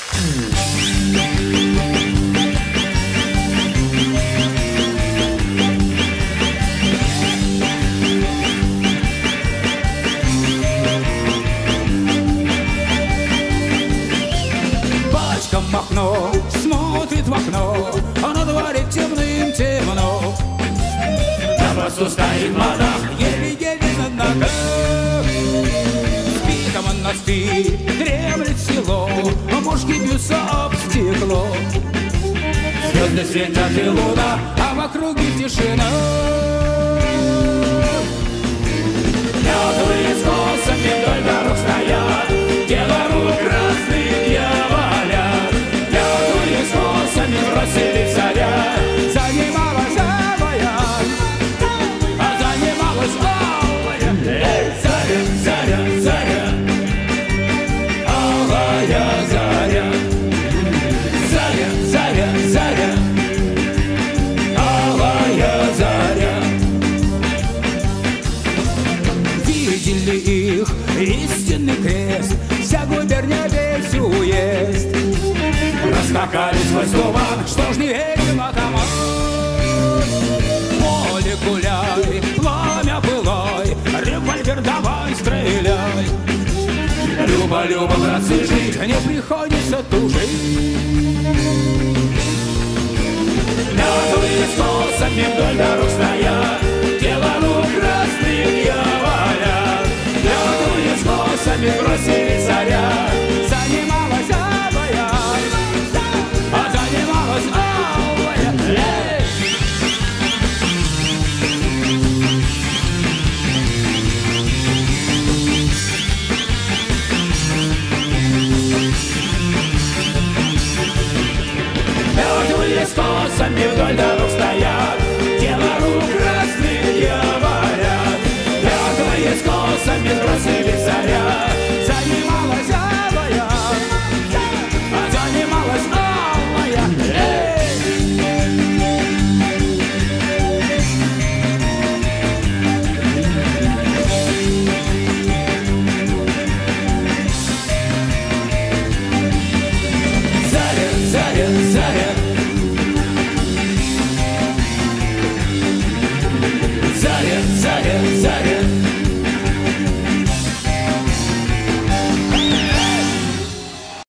Батька Махно смотрит в окно, а на дворе темным-темно. На мосту стоит монах, еле-еле на ногах. Спит монастырь, дремлет село, а мошки бьются об стекло. Звезды светят и луна, а в округе тишина. Мертвые с косами вдоль дорог стоят, дело рук красных дьяволят. Мертвые с косами бросили царя, занималась авая, а занималась авая. Эй, заря, заря, заря, алая заря, заря, заря, заря, алая заря. Видели их истинный крест, вся губерния весь уезд. Раскакали свой туман, что ж не верим атаман. Поле гуляй, пламя пылай, револьвер давай стреляй. Люба, Люба, братцы, жить не приходится тужить. Мертвые с косами вдоль дорог стоят, дело рук красных дьяволят. Мертвые с косами бросили царя, занималась авая, а занималась авая. Эй! Мертвые с косами вдоль дорог стоят, дело рук красных дьяволят. Мертвые с косами бросили